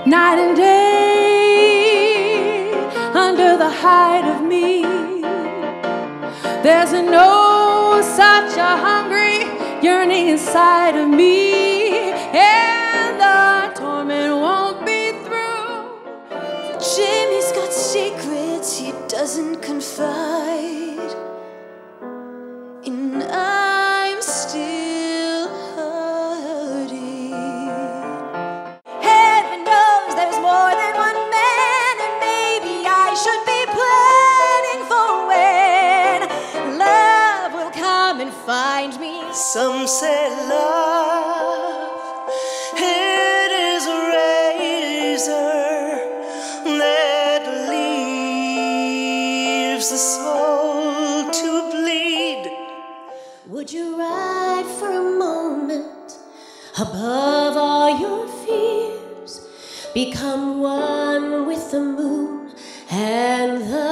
night and day, under the hide of me. There's no such a hungry yearning inside of me, and the torment won't be through. Jimmy's got secrets he doesn't confide, and I'm still hurting. Heaven knows there's more than one man, and maybe I should be planning for when love will come and find me. Some say love, it is a razor that leaves the soul to bleed. Would you ride for a moment above all your fears, become one with the moon and the